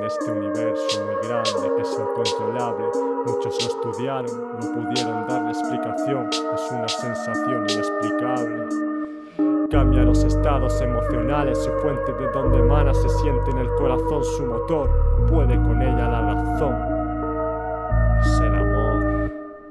este universo muy grande que es incontrolable. Muchos lo estudiaron, no pudieron darle explicación. Es una sensación inexplicable. Cambia los estados emocionales, su fuente de donde emana se siente en el corazón su motor. No puede con ella la razón. Es el amor.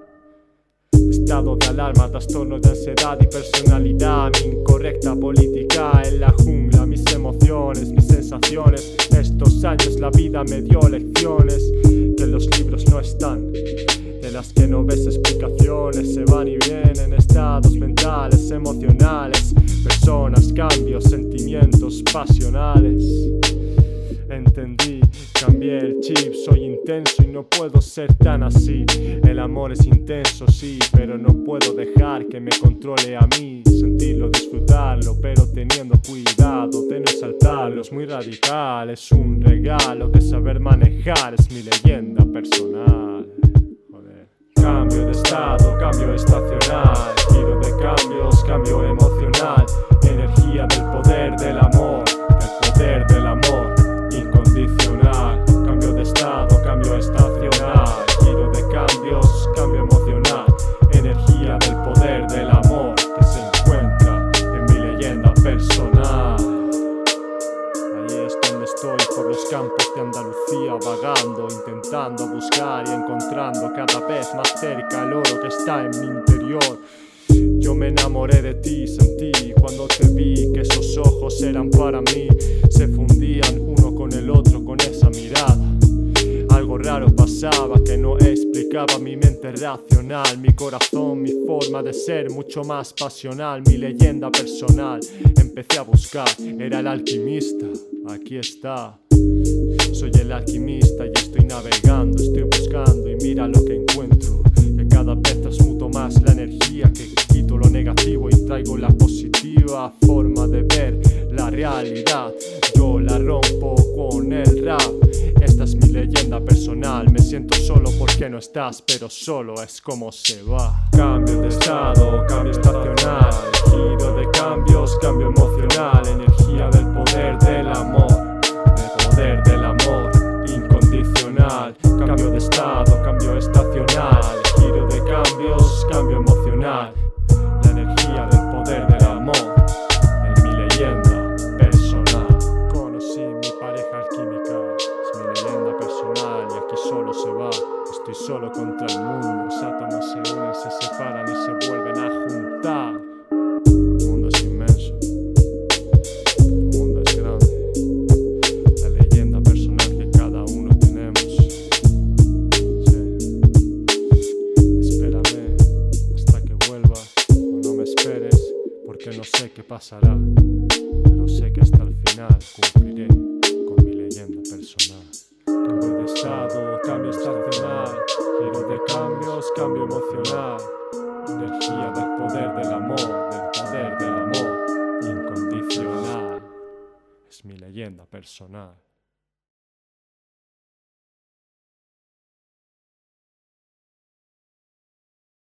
Estado de alarma, trastorno de ansiedad y personalidad. Mi incorrecta política en la jungla, mis emociones, mis sensaciones. Estos años la vida me dio lecciones que en los libros no están, de las que no ves explicaciones. Se van y vienen estados mentales, emocionales, personas, cambios, sentimientos pasionales. Entendí, cambié el chip, soy intenso y no puedo ser tan así. El amor es intenso, sí, pero no puedo dejar que me controle a mí. Sentirlo, disfrutarlo, pero teniendo cuidado de no exaltarlo. Es muy radical, es un regalo que saber manejar es mi leyenda personal. Joder. Cambio de estado, cambio estacional, giro de cambios, cambio emocional. Energía del poder del amor, del poder del amor incondicional. Cambio de estado, cambio estacional, giro de cambios, cambio emocional. Energía del poder del amor que se encuentra en mi leyenda personal. Ahí es donde estoy, por los campos de Andalucía, vagando, intentando buscar y encontrando cada vez más cerca el oro que está en mi interior. Yo me enamoré de ti, sentí cuando te vi que esos ojos eran para mí. Se fundían uno con el otro con esa mirada. Algo raro pasaba que no explicaba mi mente racional, mi corazón, mi forma de ser mucho más pasional, mi leyenda personal. Empecé a buscar, era el alquimista, aquí está. Soy el alquimista y estoy navegando, estoy buscando y mira lo que encuentro. Que cada vez transmuto más la energía, que quito lo negativo y traigo la positiva forma de ver la realidad. Yo la rompo con el rap. Esta es mi leyenda personal. Me siento solo porque no estás, pero solo es como se va. Cambio de estado, cambio estacional, giro de cambios, cambio emocional. Energía del poder del amor, del poder del amor incondicional. Cambio de estado, cambio estacional, giro de cambios, cambio emocional. La energía del poder del amor en mi leyenda personal. Conocí mi pareja alquímica, es mi leyenda personal y aquí solo se va. Estoy solo contra el mundo, los átomos se unen, se separan y se vuelven a juntar. El mundo es inmenso, el mundo es grande. La leyenda personal que cada uno tenemos. Sí. Espérame hasta que vuelva, o no me esperes, porque no sé qué pasará, pero sé que hasta el final cumpliré con mi leyenda personal. Cambio de estado, cambio estacional, giro de cambios, cambio emocional. Energía del poder del amor incondicional. Es mi leyenda personal.